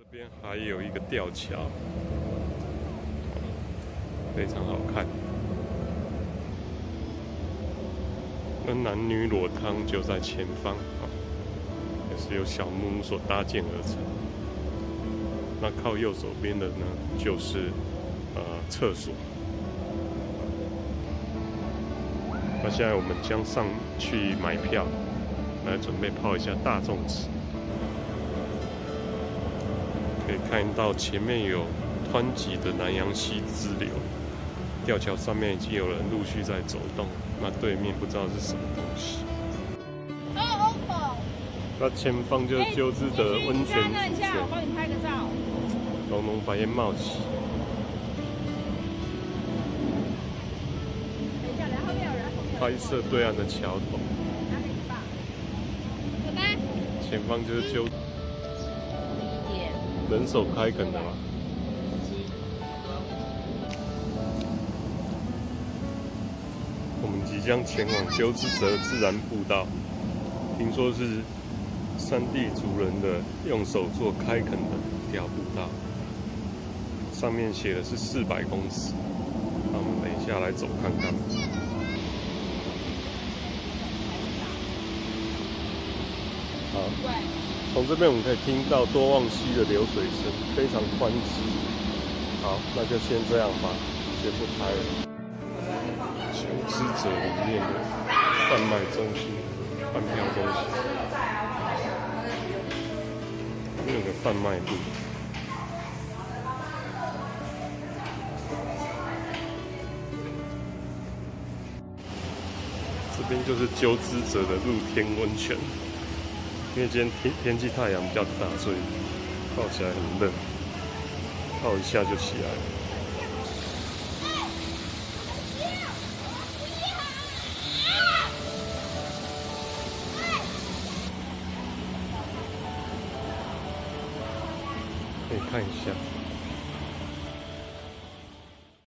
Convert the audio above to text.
这边还有一个吊桥，非常好看。那男女裸汤就在前方啊，也是由小木屋所搭建而成。那靠右手边的呢，就是厕所。那现在我们将上去买票，来准备泡一下大众池。可以看到前面有湍急的南洋溪支流，吊桥上面已经有人陆续在走动。那对面不知道是什么东西。那前方就是鸠之泽温泉主泉， 我帮你拍个照。 浓浓白烟冒起。 等一下，然后面有人， 拍摄对岸的桥头。 走吧。 前方就是鸠。人手开垦的嘛。我们即将前往鸠之泽自然步道，听说是山地族人的用手做开垦的一条步道，上面写的是400公尺。那我们等一下来走看看。好。从这边我们可以听到多望溪的流水声，非常湍急。好，那就先这样吧，先不拍了。鸠之泽里面的贩卖中心、贩票中心，这边有个贩卖部。这边就是鸠之泽的露天温泉。因为今天天气太阳比较大，所以泡起来很热，泡一下就起来了。可以看一下。